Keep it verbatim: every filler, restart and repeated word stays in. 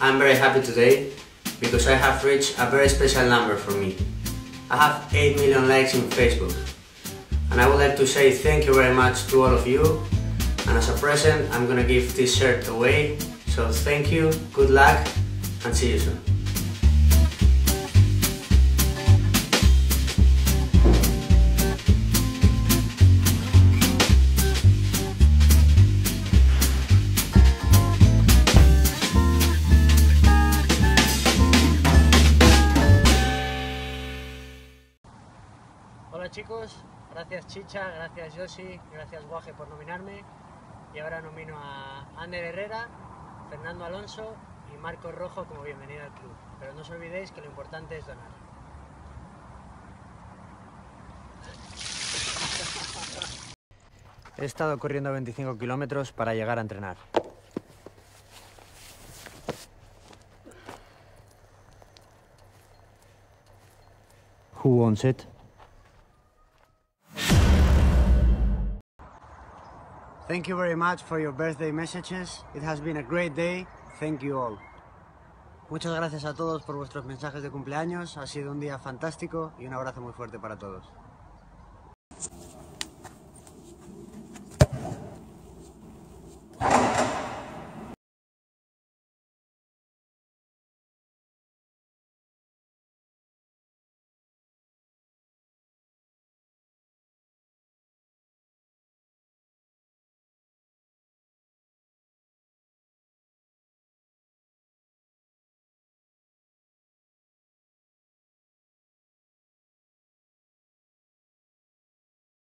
I'm very happy today because I have reached a very special number for me. I have eight million likes in Facebook, and I would like to say thank you very much to all of you, and as a present I'm gonna give this shirt away, so thank you, good luck, and see you soon. Hola chicos, gracias Chicha, gracias Yoshi, gracias Guaje por nominarme, y ahora nomino a Ander Herrera, Fernando Alonso y Marcos Rojo como bienvenida al club, pero no os olvidéis que lo importante es donar. He estado corriendo veinticinco kilómetros para llegar a entrenar. Who wants it? Thank you very much for your birthday messages. It has been a great day. Thank you all. Muchas gracias a todos por vuestros mensajes de cumpleaños. Ha sido un día fantástico y un abrazo muy fuerte para todos.